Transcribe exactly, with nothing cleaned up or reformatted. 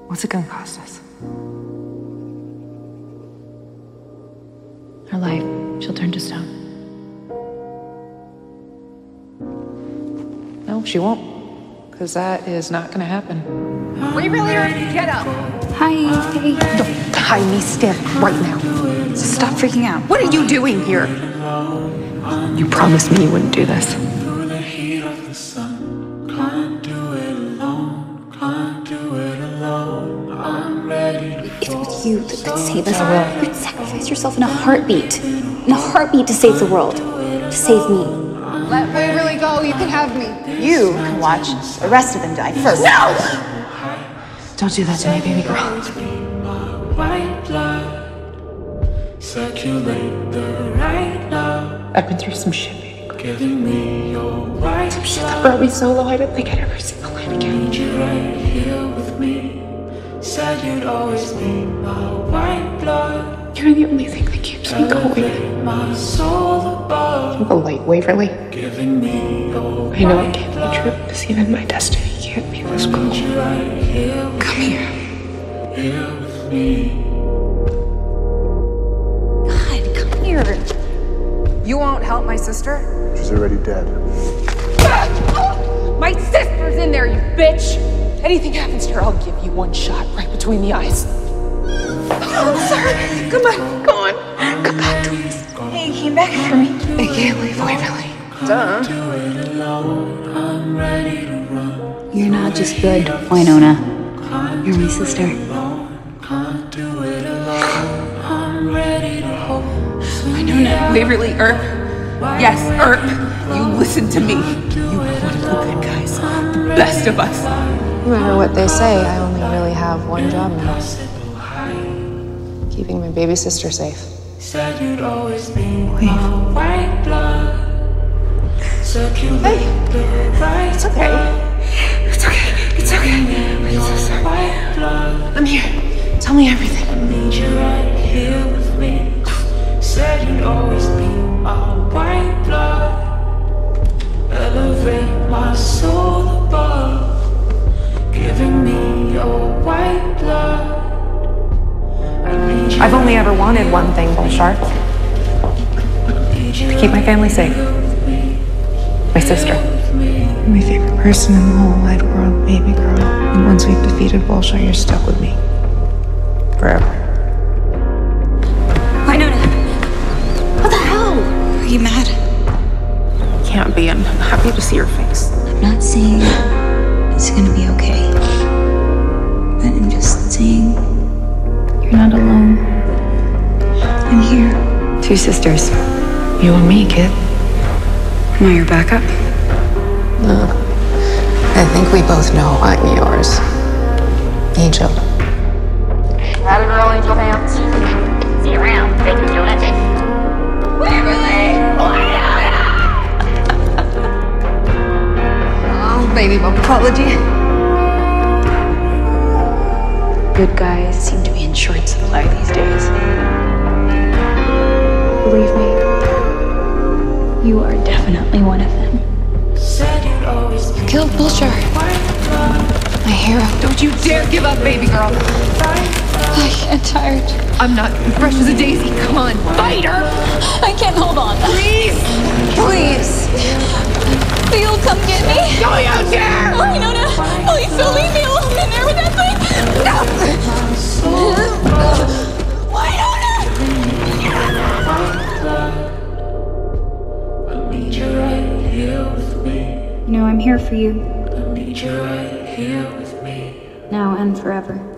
What's it gonna cost us? Her life. She'll turn to stone. No, she won't. Because that is not gonna happen. We really are. Get up. Hi. Hey. Don't tie me stiff right now. Stop freaking out. What are you doing here? You promised me you wouldn't do this. It was you that could save us. You'd sacrifice yourself in a heartbeat. In a heartbeat to save the world. To save me. Let Waverly go. You can have me. You can watch the rest of them die first. No! Don't do that to me, baby girl. I've been through some shit, baby girl. Some shit that brought me so low I didn't think I'd ever see the light again. Said you'd always be my white blood. You're the only thing that keeps me going. My soul above. The light, Waverly. Giving me your I know it can't be true, because even my destiny can't be this cruel. Come here. Here with me. God, come here. You won't help my sister? She's already dead. My sister's in there, you bitch! Anything happens to her, I'll give you one shot right between the eyes. I'm sorry. Come on, come on. Come back to us. Hey, you came back for me. I can't leave Waverly. Duh. You're not just good, Wynonna. You're my sister. Wynonna. Waverly, Earp. Yes, Earp. You listen to me. You are one of the good guys. The best of us. No matter what they say, I only really have one job now. Keeping my baby sister safe. Said you'd always be my white blood. Hey, it's okay. It's okay. It's okay. I'm so sorry. I'm here. Tell me everything. I need you right here with me. Said you'd always be my white blood. Elevate my soul above. Giving me your white blood. I've only ever wanted one thing, Bullshark. To keep my family safe. My sister. My favorite person in the whole wide world, baby girl. And once we've defeated Bullshark, you're stuck with me. Forever. Wynonna! What the hell? Are you mad? Can't be. I'm happy to see your face. I'm not saying it's gonna be okay. But I'm just saying you're not alone. I'm here. Two sisters. You and me, kid. Am I your backup? No. I think we both know I'm yours. Angel. Had a girl, Angel Pants. See you around, bacon donut. Waverly! Oh, baby bump apology. Good guys seem to be in short supply these days. Believe me, you are definitely one of them. You killed Bullshark. My hero. Don't you dare give up, baby girl. I get tired. I'm not fresh as a daisy. Come on, fight her! I can't hold on. Please! Please. You'll come get me? Don't you dare! Oh, Wynonna, please don't leave me alone in there with that thing. No! Wynonna! I need you right here with me. You know, I'm here for you. I need you right here with me. Now and forever.